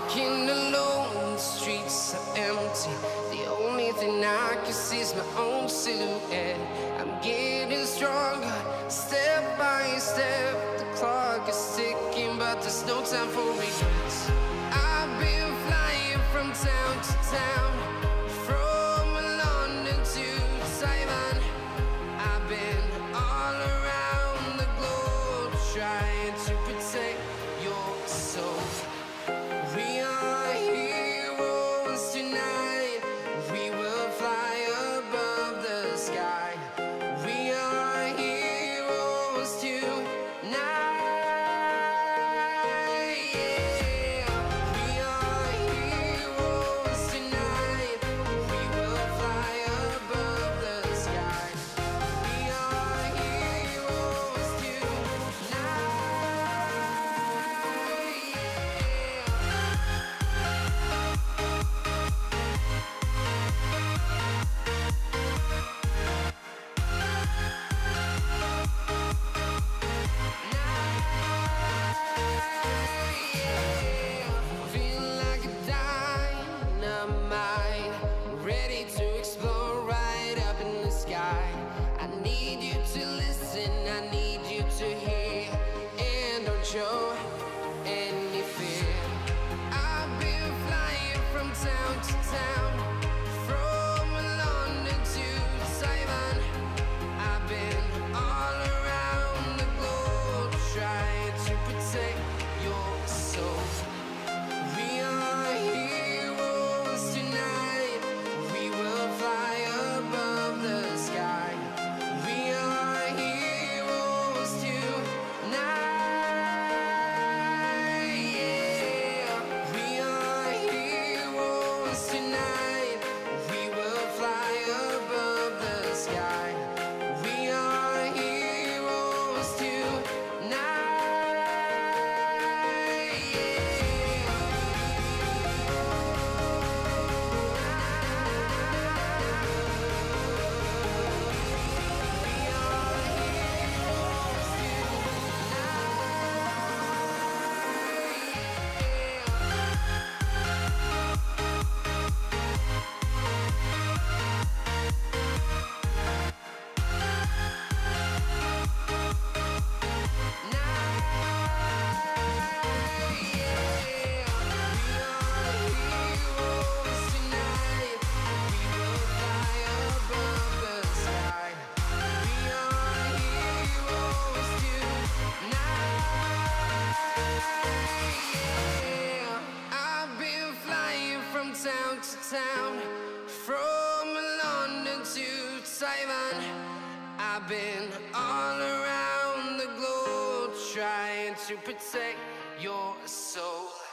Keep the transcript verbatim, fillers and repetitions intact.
walking alone, the streets are empty. The only thing I can see is my own silhouette. I'm getting stronger, step by step. The clock is ticking, but there's no time for regrets. I've been flying from town to town, from London to Taiwan. I've been all around the globe, trying to protect your soul. We are heroes tonight. We will fly above the sky. We are heroes tonight. Yeah. We are heroes tonight. We will fly above the sky. We are heroes tonight. Show any fear. I've been flying from town to town, from London to Taiwan. I've been all around the globe, trying to protect your soul. We are heroes tonight. We will fly above the sky. We are heroes tonight. Town to town, from London to Taiwan. I've been all around the globe, trying to protect your soul.